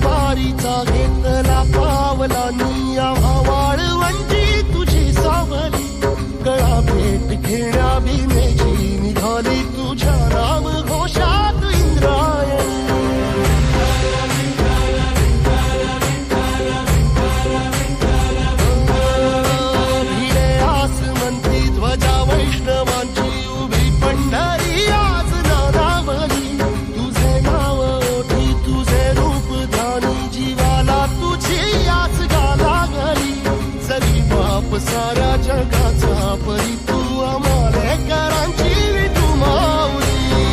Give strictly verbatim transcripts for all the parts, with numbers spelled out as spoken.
वारीचा घेतला पावला निया वाळवंटी तुझी सावली गळा भेट घेण्या भीमेची निघाली तुझ्या नाम घोषात इंद्रायणी भिडे आसमंती ध्वजा वैष्णवांची उभी पंढरी आज नादावली तुझे नाव ओठी तुझे रूप ध्यानी जीवाला तुझी आस गाला गली जरी बाप साऱ्या जगाचा परी तू आमालेकरांची तू माऊली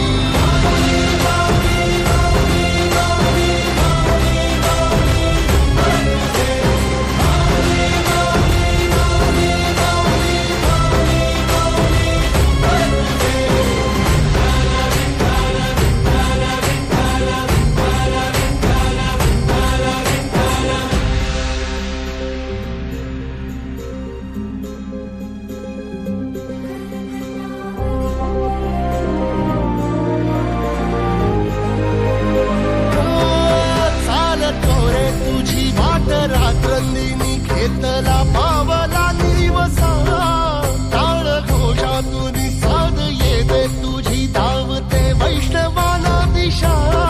रात्रंदिनी घेतला पावला निवसा टाळ घोषातून साध येते तुझी धावते वैष्णवाला दिशा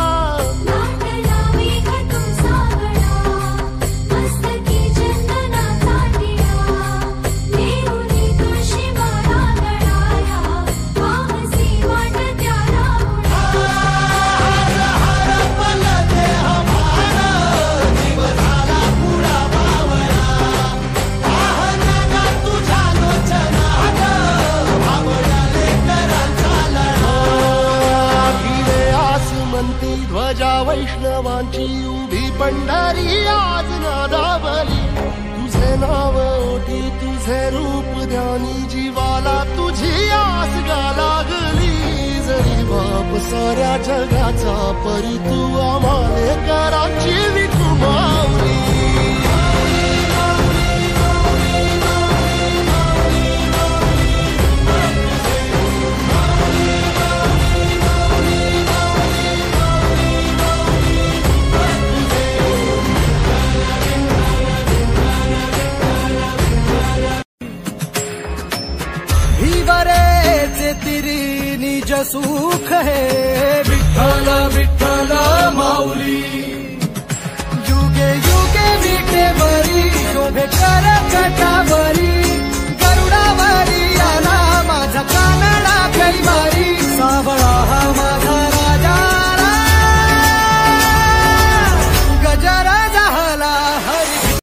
ध्वजा वैष्णवांची उभी पंढरी आज नादावली तुझे नाव ओठी तुझे रूप ध्यानी जीवाला तुझी आस गा लागली जरी बाप साऱ्या जगाचा परी तू आमालेकरांची विठू माऊली तेरी निज सुख है विठ्ठल विठ्ठल माऊली युगे युगे विठे बरी शोभे कर कटावरी